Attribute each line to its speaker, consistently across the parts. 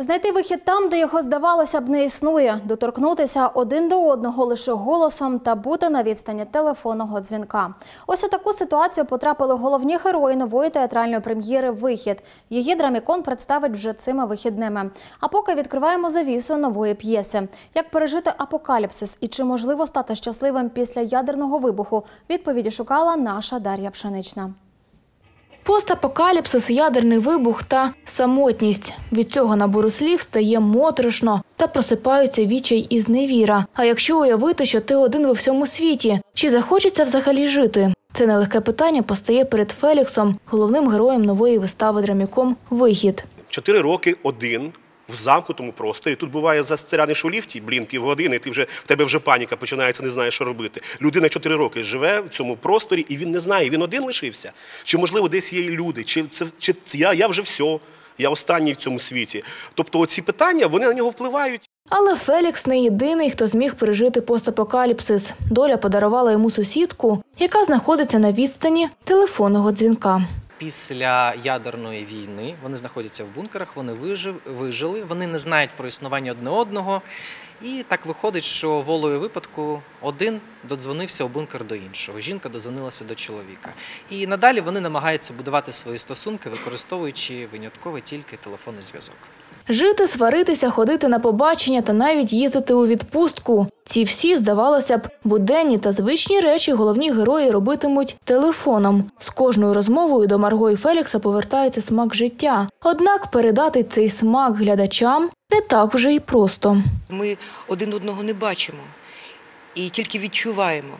Speaker 1: Знайти вихід там, де його, здавалося б, не існує. Доторкнутися один до одного лише голосом та бути на відстані телефонного дзвінка. Ось у таку ситуацію потрапили головні герої нової театральної прем'єри «Вихід». Її Драмікон представить вже цими вихідними. А поки відкриваємо завісу нової п'єси. Як пережити апокаліпсис і чи можливо стати щасливим після ядерного вибуху, відповіді шукала наша Дар'я Пшенична.
Speaker 2: Постапокаліпсис, ядерний вибух та самотність. Від цього набору слів стає моторошно та просипаються відчай і зневіра. А якщо уявити, що ти один во всьому світі, чи захочеться взагалі жити? Це нелегке питання постає перед Феліксом, головним героєм нової вистави Драмікон «Вихід».
Speaker 3: 4 роки один в замкнутому просторі. Тут буває застрянеш у ліфті, півгодини, в тебе вже паніка починається, не знаєш, що робити. Людина 4 роки живе в цьому просторі, і він не знає, він один лишився. Чи, можливо, десь є люди, чи я вже все, я останній в цьому світі. Тобто оці питання, вони на нього впливають.
Speaker 2: Але Фелікс не єдиний, хто зміг пережити постапокаліпсис. Доля подарувала йому сусідку, яка знаходиться на відстані телефонного дзвінка.
Speaker 4: Після ядерної війни вони знаходяться в бункерах, вони вижили, вони не знають про існування одне одного. І так виходить, що волею випадку один додзвонився у бункер до іншого, жінка додзвонилася до чоловіка. І надалі вони намагаються будувати свої стосунки, використовуючи винятково тільки телефонний зв'язок.
Speaker 2: Жити, сваритися, ходити на побачення та навіть їздити у відпустку. Ці всі, здавалося б, буденні та звичні речі головні герої робитимуть телефоном. З кожною розмовою до Марго і Фелікса повертається смак життя. Однак передати цей смак глядачам не так вже і просто.
Speaker 5: Ми один одного не бачимо і тільки відчуваємо.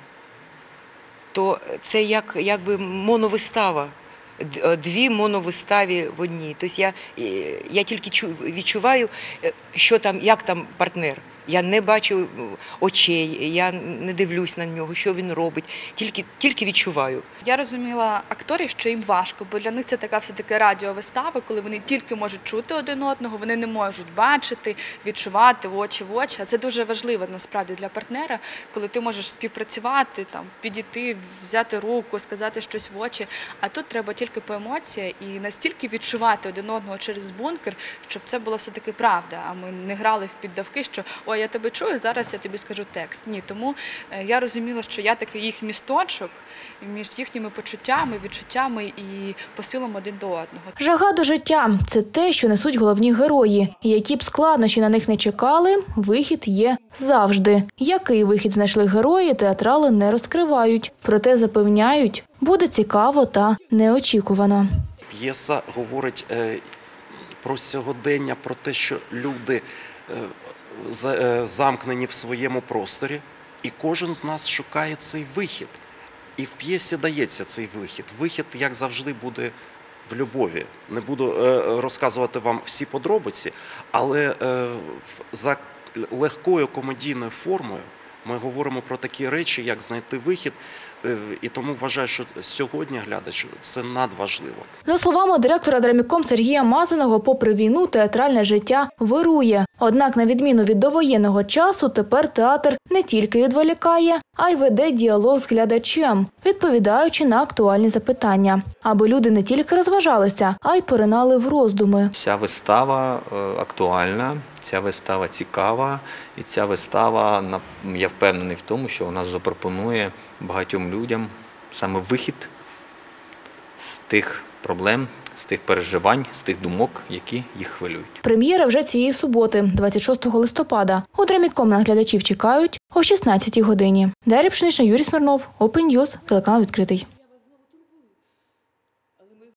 Speaker 5: То це якби моновистава. 2 моновистави в одній. Тобто я тільки відчуваю, що там, як там партнер. Я не бачу очей, я не дивлюсь на нього, що він робить, тільки відчуваю.
Speaker 6: Я розуміла акторів, що їм важко, бо для них це така все-таки радіовистава, коли вони тільки можуть чути один одного, вони не можуть бачити, відчувати очі в очі. Це дуже важливо насправді для партнера, коли ти можеш співпрацювати, там, підійти, взяти руку, сказати щось в очі. А тут треба тільки по емоціях і настільки відчувати один одного через бункер, щоб це було все-таки правда. А ми не грали в піддавки, що «Ой, я тебе чую, зараз я тобі скажу текст». Ні, тому я розуміла, що я такий їх місточок між їхніми почуттями, відчуттями і посилом один до одного.
Speaker 2: Жага до життя – це те, що несуть головні герої. І які б складнощі на них не чекали, вихід є завжди. Який вихід знайшли герої, театрали не розкривають. Проте запевняють, буде цікаво та неочікувано.
Speaker 7: П'єса говорить про сьогодення, про те, що люди замкнені в своєму просторі, і кожен з нас шукає цей вихід. І в п'єсі дається цей вихід. Вихід, як завжди, буде в любові. Не буду розказувати вам всі подробиці, але за легкою комедійною формою ми говоримо про такі речі, як знайти вихід, і тому вважаю, що сьогодні глядач – це надважливо.
Speaker 2: За словами директора Драмікон Сергія Мазаного, попри війну театральне життя вирує. Однак, на відміну від довоєнного часу, тепер театр не тільки відволікає, а й веде діалог з глядачем, відповідаючи на актуальні запитання. Аби люди не тільки розважалися, а й поринали в роздуми.
Speaker 8: Ця вистава актуальна, ця вистава цікава, і ця вистава, я впевнений в тому, що вона запропонує багатьом людям саме вихід з тих проблем, з тих переживань, з тих думок, які їх хвилюють.
Speaker 2: Прем'єра вже цієї суботи, 26 листопада. У Драмікон на глядачів чекають о 16-й годині. Дар'я Пшенична, Юрій Смирнов, Open News, телеканал «Відкритий».